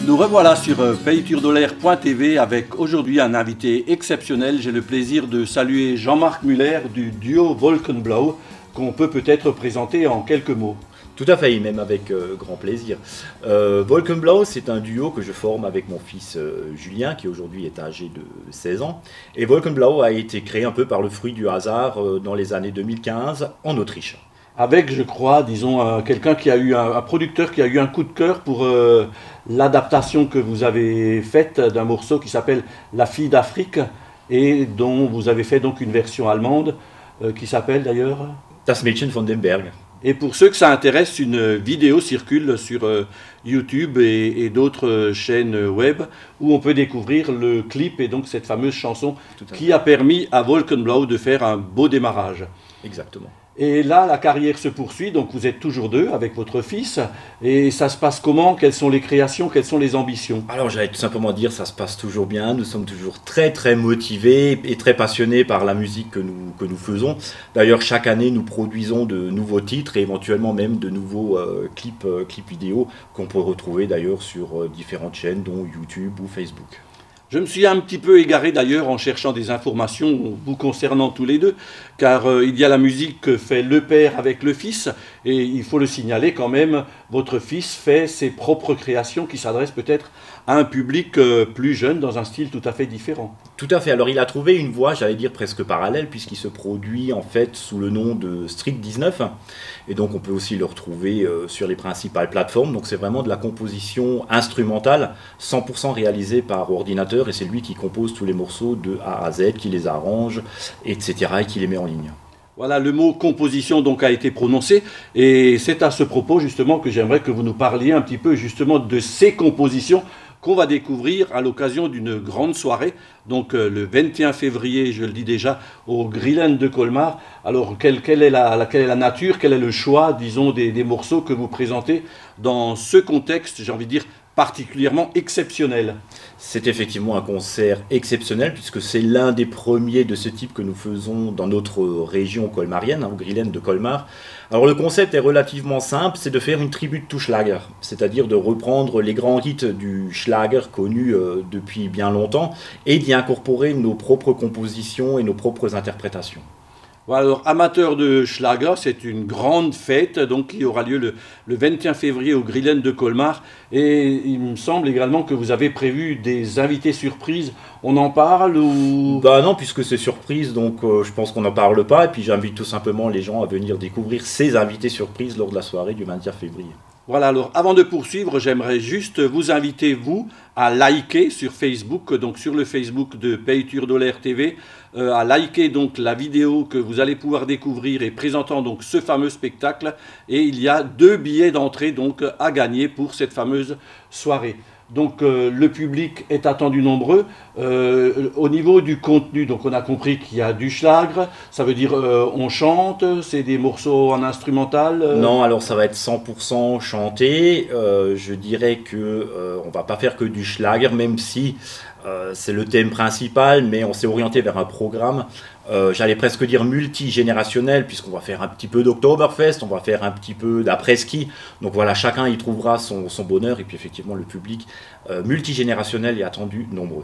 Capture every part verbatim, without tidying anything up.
Nous revoilà sur payturdolaire point t v avec aujourd'hui un invité exceptionnel. J'ai le plaisir de saluer Jean-Marc Muller du duo Wolkenblau, qu'on peut peut-être présenter en quelques mots. Tout à fait, même avec euh, grand plaisir. Euh, Wolkenblau, c'est un duo que je forme avec mon fils euh, Julien, qui aujourd'hui est âgé de seize ans. Et Wolkenblau a été créé un peu par le fruit du hasard euh, dans les années deux mille quinze en Autriche. Avec, je crois, disons, euh, quelqu'un qui a eu un, un producteur qui a eu un coup de cœur pour euh, l'adaptation que vous avez faite d'un morceau qui s'appelle La fille d'Afrique et dont vous avez fait donc une version allemande euh, qui s'appelle d'ailleurs Das Mädchen von dem Berg. Et pour ceux que ça intéresse, une vidéo circule sur euh, YouTube et, et d'autres chaînes web où on peut découvrir le clip et donc cette fameuse chanson qui a permis à Wolkenblau de faire un beau démarrage. Exactement. Et là, la carrière se poursuit, donc vous êtes toujours deux avec votre fils. Et ça se passe comment? Quelles sont les créations? Quelles sont les ambitions? Alors j'allais tout simplement dire, ça se passe toujours bien. Nous sommes toujours très très motivés et très passionnés par la musique que nous, que nous faisons. D'ailleurs, chaque année, nous produisons de nouveaux titres et éventuellement même de nouveaux euh, clips, euh, clips vidéo qu'on peut retrouver d'ailleurs sur euh, différentes chaînes, dont YouTube ou Facebook. Je me suis un petit peu égaré d'ailleurs en cherchant des informations vous concernant tous les deux, car euh, il y a la musique que fait le père avec le fils, et il faut le signaler quand même, votre fils fait ses propres créations qui s'adressent peut-être à un public euh, plus jeune dans un style tout à fait différent. Tout à fait, alors il a trouvé une voie, j'allais dire presque parallèle, puisqu'il se produit en fait sous le nom de Street dix-neuf, et donc on peut aussi le retrouver euh, sur les principales plateformes, donc c'est vraiment de la composition instrumentale, cent pour cent réalisée par ordinateur, et c'est lui qui compose tous les morceaux de A à Z, qui les arrange, et cetera, et qui les met en ligne. Voilà, le mot composition donc a été prononcé, et c'est à ce propos justement que j'aimerais que vous nous parliez un petit peu justement de ces compositions qu'on va découvrir à l'occasion d'une grande soirée, donc euh, le vingt et un février, je le dis déjà, au Grillen de Colmar. Alors, quelle, quelle, est la, la, quelle est la nature, quel est le choix, disons, des, des morceaux que vous présentez dans ce contexte, j'ai envie de dire, particulièrement exceptionnel? C'est effectivement un concert exceptionnel puisque c'est l'un des premiers de ce type que nous faisons dans notre région colmarienne, hein, au Grillen de Colmar. Alors le concept est relativement simple, c'est de faire une tribute to Schlager, c'est-à-dire de reprendre les grands hits du Schlager connus euh, depuis bien longtemps et d'y incorporer nos propres compositions et nos propres interprétations. Voilà, alors, amateur de Schlager, c'est une grande fête donc, qui aura lieu le, le vingt et un février au Grillen de Colmar. Et il me semble également que vous avez prévu des invités surprises. On en parle ou... Bah non, puisque c'est surprise, donc euh, je pense qu'on n'en parle pas. Et puis j'invite tout simplement les gens à venir découvrir ces invités surprises lors de la soirée du vingt et un février. Voilà, alors avant de poursuivre, j'aimerais juste vous inviter, vous, à liker sur Facebook, donc sur le Facebook de Payturdolaire T V, euh, à liker donc la vidéo que vous allez pouvoir découvrir et présentant donc ce fameux spectacle. Et il y a deux billets d'entrée donc à gagner pour cette fameuse soirée. Donc euh, le public est attendu nombreux. Euh, au niveau du contenu, donc on a compris qu'il y a du Schlager, ça veut dire euh, on chante, c'est des morceaux en instrumental euh... Non, alors ça va être cent pour cent chanté. Euh, je dirais que euh, on va pas faire que du Schlager, même si euh, c'est le thème principal, mais on s'est orienté vers un programme. Euh, j'allais presque dire multigénérationnel, puisqu'on va faire un petit peu d'Oktoberfest, on va faire un petit peu d'après-ski. Donc voilà, chacun y trouvera son, son bonheur, et puis effectivement le public euh, multigénérationnel est attendu nombreux.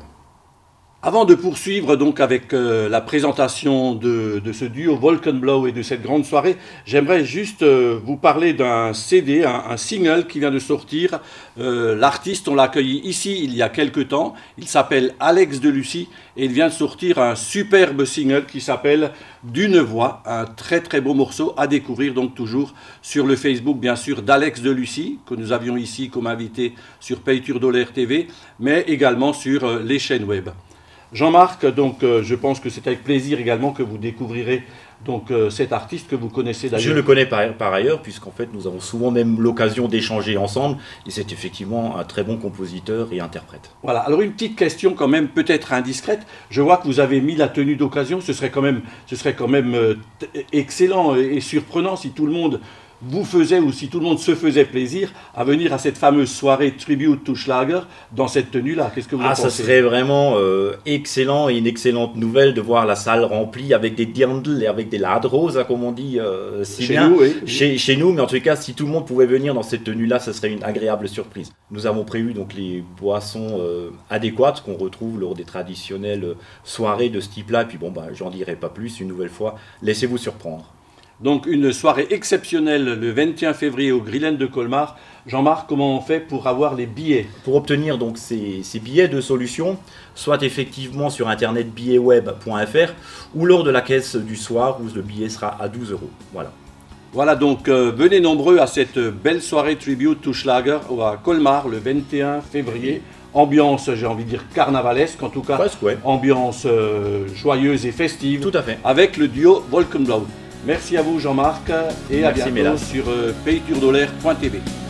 Avant de poursuivre donc avec euh, la présentation de, de ce duo Wolkenblau et de cette grande soirée, j'aimerais juste euh, vous parler d'un C D, un, un single qui vient de sortir. Euh, L'artiste, on l'a accueilli ici il y a quelques temps. Il s'appelle Alex Delucy et il vient de sortir un superbe single qui s'appelle D'une voix, un très très beau morceau à découvrir donc toujours sur le Facebook bien sûr d'Alex Delucy que nous avions ici comme invité sur Payturdolaire T V, mais également sur euh, les chaînes web. Jean-Marc, donc euh, je pense que c'est avec plaisir également que vous découvrirez donc euh, cet artiste que vous connaissez d'ailleurs. Je le connais par, par ailleurs, puisqu'en fait nous avons souvent même l'occasion d'échanger ensemble, et c'est effectivement un très bon compositeur et interprète. Voilà, alors une petite question quand même peut-être indiscrète. Je vois que vous avez mis la tenue d'occasion, ce serait quand même, ce serait quand même euh, excellent et surprenant si tout le monde vous faisait, ou si tout le monde se faisait plaisir, à venir à cette fameuse soirée Tribute to Schlager dans cette tenue-là. Qu'est-ce que vous en Ah, pensez? ça serait vraiment euh, excellent et une excellente nouvelle de voir la salle remplie avec des dirndl et avec des ladros, hein, comme on dit euh, si Chez bien. nous, oui. Chez, chez nous, mais en tout cas, si tout le monde pouvait venir dans cette tenue-là, ça serait une agréable surprise. Nous avons prévu donc les boissons euh, adéquates qu'on retrouve lors des traditionnelles soirées de ce type-là. Et puis bon, bah, j'en dirai pas plus une nouvelle fois. Laissez-vous surprendre. Donc une soirée exceptionnelle le vingt et un février au Grillen de Colmar. Jean-Marc, comment on fait pour avoir les billets? Pour obtenir donc ces, ces billets de solution, soit effectivement sur internet billetweb point f r ou lors de la caisse du soir où le billet sera à douze euros. Voilà. Voilà, donc euh, venez nombreux à cette belle soirée Tribute to Schlager à Colmar le vingt et un février. Ambiance, j'ai envie de dire carnavalesque, en tout cas. Presque, ouais. Ambiance euh, joyeuse et festive. Tout à fait. Avec le duo Volkenblau. Merci à vous Jean-Marc et à Merci, bientôt mesdames. sur euh, pays tour dolaire point t v.